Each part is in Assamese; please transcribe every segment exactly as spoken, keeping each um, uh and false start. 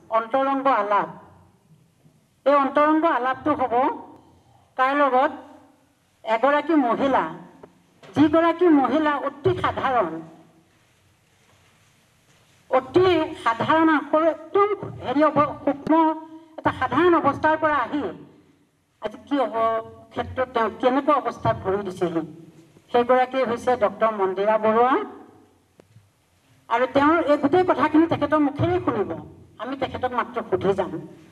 অন্তৰংগ আলাপ। এই অন্তৰংগ আলাপটো হ'ব তাৰ লগত এগৰাকী মহিলা, যিগৰাকী মহিলা অতি সাধাৰণ, অতি সাধাৰণ একদম হেৰি সূক্ষ্ম এটা সাধাৰণ অৱস্থাৰ পৰা আহি আজি কি হ'ব ক্ষেত্ৰত তেওঁ কেনেকুৱা অৱস্থাত ভৰি দিছেহি, সেইগৰাকী হৈছে ডক্টৰ মন্দিৰা বৰুৱা। আৰু তেওঁৰ এই গোটেই কথাখিনি তেখেতৰ মুখেৰে শুনিব, আমি তেখেতক মাত্ৰ সুধি যাম।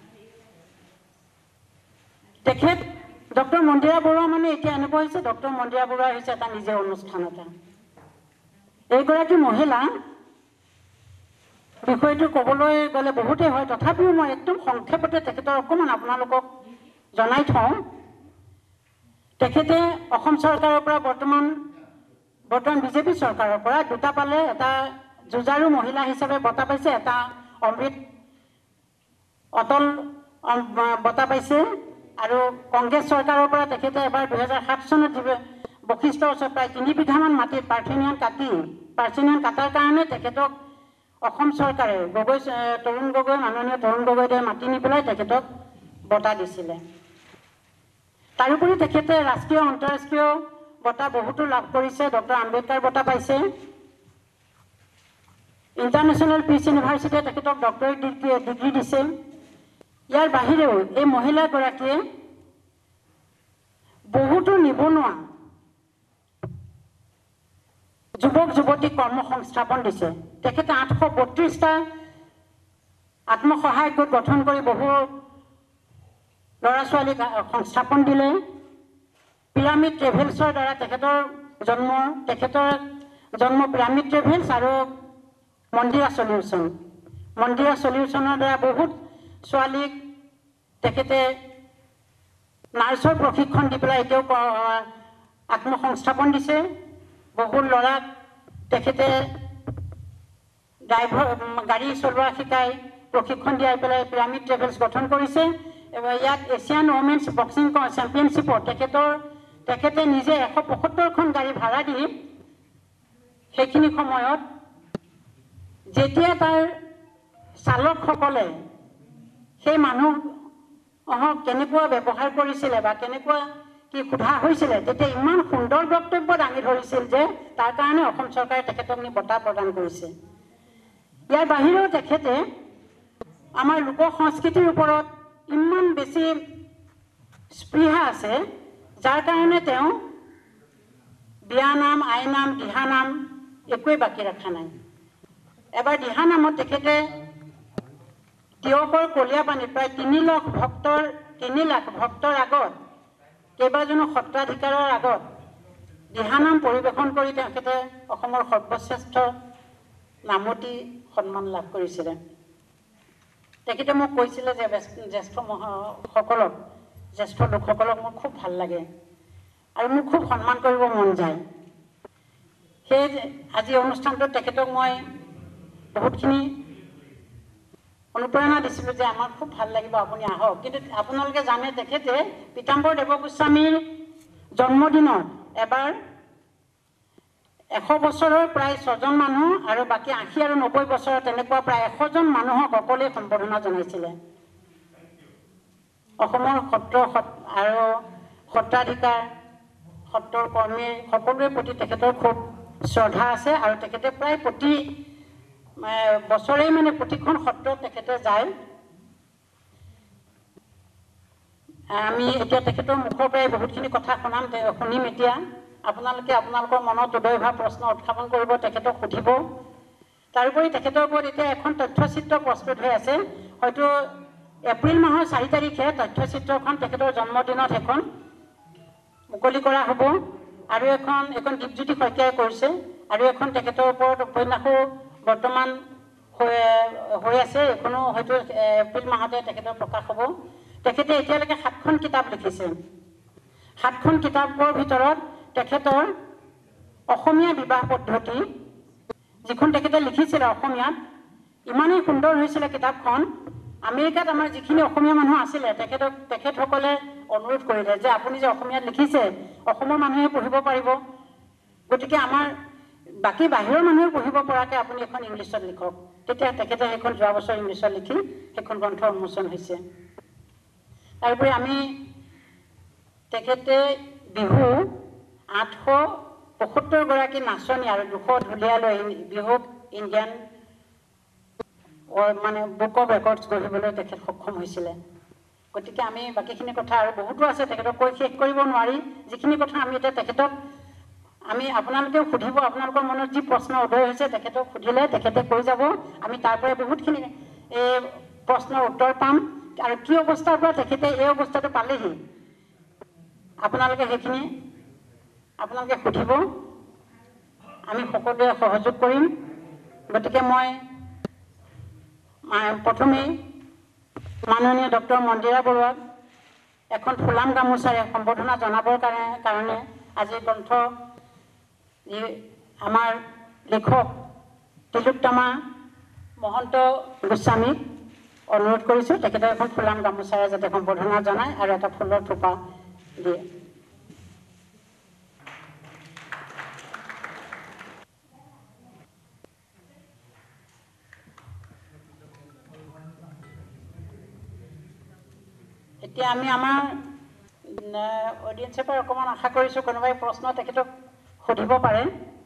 তেখেত ডক্টৰ মন্দিৰা বৰুৱা মানে এতিয়া এনেকুৱা হৈছে, ডক্টৰ মন্দিৰা বৰুৱা হৈছে এটা নিজে অনুষ্ঠান এটা। এইগৰাকী মহিলা বিষয়টো ক'বলৈ গ'লে বহুতেই হয়, তথাপিও মই একদম সংক্ষেপতে তেখেতৰ অকণমান আপোনালোকক জনাই থওঁ। তেখেতে অসম চৰকাৰৰ পৰা বৰ্তমান বৰ্তমান বিজেপি চৰকাৰৰ পৰা দুটা পালে, এটা যুঁজাৰু মহিলা হিচাপে বঁটা পাইছে, এটা অমৃত অটল বঁটা পাইছে। আৰু কংগ্ৰেছ চৰকাৰৰ পৰা তেখেতে এবাৰ দুহেজাৰ সাত চনত বশিষ্ঠৰ ওচৰত প্ৰায় তিনি বিঘামান মাটিত পাৰ্থেনিয়ান কাটি পাৰ্থেনিয়ান কাটাৰ কাৰণে তেখেতক অসম চৰকাৰে গগৈ তৰুণ গগৈ মাননীয় তৰুণ গগৈদেৱে মাতি নি পেলাই তেখেতক বঁটা দিছিলে। তাৰোপৰি তেখেতে ৰাষ্ট্ৰীয় আন্তঃৰাষ্ট্ৰীয় বঁটা বহুতো লাভ কৰিছে। ডক্টৰ আম্বেদকাৰ বঁটা পাইছে, ইণ্টাৰনেশ্যনেল পিচ ইউনিভাৰ্চিটিয়ে তেখেতক ডক্টৰেট ডিগ্ৰী দিছে। ইয়াৰ বাহিৰেও এই মহিলাগৰাকীয়ে বহুতো নিবনুৱা যুৱক যুৱতীক কৰ্ম সংস্থাপন দিছে। তেখেতে আঠশ বত্ৰিশটা আত্মসহায়ক গোট গঠন কৰি বহু ল'ৰা ছোৱালীক সংস্থাপন দিলে। পিৰামিড ট্ৰেভেলছৰ দ্বাৰা তেখেতৰ জন্ম তেখেতৰ জন্ম পিৰামিড ট্ৰেভেলছ আৰু মন্দিৰা চলিউশ্যন মন্দিৰা চলিউশ্যনৰ দ্বাৰা বহুত ছোৱালীক তেখেতে নাৰ্ছৰ প্ৰশিক্ষণ দি পেলাই এতিয়াও আত্মসংস্থাপন দিছে। বহু ল'ৰাক তেখেতে ড্ৰাইভাৰ গাড়ী চলোৱা শিকাই প্ৰশিক্ষণ দিয়াই পেলাই পিৰামিড ট্ৰেভেলছ গঠন কৰিছে। ইয়াত এছিয়ান ওমেন্স বক্সিং চেম্পিয়নশ্বিপত তেখেতৰ তেখেতে নিজে এশ পঁয়সত্তৰখন গাড়ী ভাড়া দি সেইখিনি সময়ত যেতিয়া তাৰ চালকসকলে সেই মানুহক কেনেকুৱা ব্যৱহাৰ কৰিছিলে বা কেনেকুৱা কি সোধা হৈছিলে, তেতিয়া ইমান সুন্দৰ বক্তব্য দাঙি ধৰিছিল যে তাৰ কাৰণে অসম চৰকাৰে তেখেতক নি বঁটা প্ৰদান কৰিছে। ইয়াৰ বাহিৰেও তেখেতে আমাৰ লোক সংস্কৃতিৰ ওপৰত ইমান বেছি স্পৃহা আছে, যাৰ কাৰণে তেওঁ বিয়ানাম, আইনাম, দিহানাম একোৱেই বাকী ৰখা নাই। এবাৰ দিহানামত তেখেতে তিয়কৰ কলীয়াপানীত প্ৰায় তিনি লাখ ভক্তৰ তিনি লাখ ভক্তৰ আগত কেইবাজনো সত্ৰাধিকাৰৰ আগত দিহানাম পৰিৱেশন কৰি তেখেতে অসমৰ সৰ্বশ্ৰেষ্ঠ নামতি সন্মান লাভ কৰিছিলে। তেখেতে মোক কৈছিলে যে জ্যেষ্ঠ সকলক জ্যেষ্ঠ লোকসকলক মোৰ খুব ভাল লাগে আৰু মোৰ খুব সন্মান কৰিব মন যায়। সেই আজি অনুষ্ঠানটোত তেখেতক মই বহুতখিনি অনুপ্ৰেৰণা দিছিলোঁ যে আমাৰ খুব ভাল লাগিব, আপুনি আহক। কিন্তু আপোনালোকে জানে তেখেতে পীতাম্বৰ দেৱগোস্বামীৰ জন্মদিনত এবাৰ এশ বছৰৰ প্ৰায় ছজন মানুহ আৰু বাকী আশী আৰু নব্বৈ বছৰৰ তেনেকুৱা প্ৰায় এশজন মানুহক অকলেই সম্বৰ্ধনা জনাইছিলে। অসমৰ সত্ৰ আৰু সত্ৰাধিকাৰ সত্ৰৰ কৰ্মী সকলোৰে প্ৰতি তেখেতৰ খুব শ্ৰদ্ধা আছে আৰু তেখেতে প্ৰায় প্ৰতি বছৰেই মানে প্ৰতিখন সত্ৰত তেখেতে যায়। আমি এতিয়া তেখেতৰ মুখৰ পৰাই বহুতখিনি কথা শুনাম শুনিম। এতিয়া আপোনালোকে আপোনালোকৰ মনত উদয় হোৱা প্ৰশ্ন উত্থাপন কৰিব, তেখেতক সুধিব। তাৰোপৰি তেখেতৰ ওপৰত এতিয়া এখন তথ্যচিত্ৰ প্ৰস্তুত হৈ আছে। হয়তো এপ্ৰিল মাহৰ চাৰি তাৰিখে তথ্যচিত্ৰখন তেখেতৰ জন্মদিনত এখন মুকলি কৰা হ'ব। আৰু এখন এখন দীপজ্যোতি শইকীয়াই কৰিছে আৰু এখন তেখেতৰ ওপৰত উপন্যাসো বৰ্তমান হৈ আছে। এখনো হয়তো এপ্ৰিল মাহতে তেখেতৰ প্ৰকাশ হ'ব। তেখেতে এতিয়ালৈকে সাতখন কিতাপ লিখিছে। সাতখন কিতাপৰ ভিতৰত তেখেতৰ অসমীয়া বিবাহ পদ্ধতি, যিখন তেখেতে লিখিছিলে অসমীয়াত, ইমানেই সুন্দৰ হৈছিলে কিতাপখন। আমেৰিকাত আমাৰ যিখিনি অসমীয়া মানুহ আছিলে তেখেতক তেখেতসকলে অনুৰোধ কৰিলে যে আপুনি যে অসমীয়াত লিখিছে অসমৰ মানুহে পঢ়িব পাৰিব, গতিকে আমাৰ বাকী বাহিৰৰ মানুহে পঢ়িব পৰাকৈ আপুনি এখন ইংলিছত লিখক তেতিয়া তেখেতে সেইখন যোৱা বছৰ ইংলিছত লিখি সেইখন গ্ৰন্থ উন্মোচন হৈছে তাৰোপৰি আমি তেখেতে বিহু আঠশ পঁয়সত্তৰ গৰাকী নাচনী আৰু দুশ ঢুলীয়া লৈ বিহুক ইণ্ডিয়ান মানে বুক অফ ৰেকৰ্ডছ গঢ়িবলৈ তেখেত সক্ষম হৈছিলে গতিকে আমি বাকীখিনি কথা আৰু বহুতো আছে তেখেতক কৈ শেষ কৰিব নোৱাৰি যিখিনি কথা আমি এতিয়া তেখেতক আমি আপোনালোকেও সুধিব আপোনালোকৰ মনত যি প্ৰশ্ন উদয় হৈছে তেখেতক সুধিলে তেখেতে কৈ যাব আমি তাৰ পৰা বহুতখিনি এই প্ৰশ্নৰ উত্তৰ পাম আৰু কি অৱস্থাৰ পৰা তেখেতে এই অৱস্থাটো পালেহি আপোনালোকে সেইখিনি আপোনালোকে সুধিব আমি সকলোৱে সহযোগ কৰিম গতিকে মই প্ৰথমেই মাননীয় ডক্টৰ মন্দিৰা বৰুৱাক এখন ফুলাম গামোচাৰে সম্বৰ্ধনা জনাবৰ কাৰণে কাৰণে আজি গ্ৰন্থ আমাৰ লেখক তিলোত্তমা মহন্ত গোস্বামীক অনুৰোধ কৰিছোঁ তেখেতে এখন ফুলাম গামোচাৰে যাতে সম্বৰ্ধনা জনায় আৰু এটা ফুলৰ থোপা দিয়ে এতিয়া আমি আমাৰ অডিয়েন্সৰ পৰা অকণমান আশা কৰিছোঁ কোনোবাই প্ৰশ্ন তেখেতক সুধিব পাৰে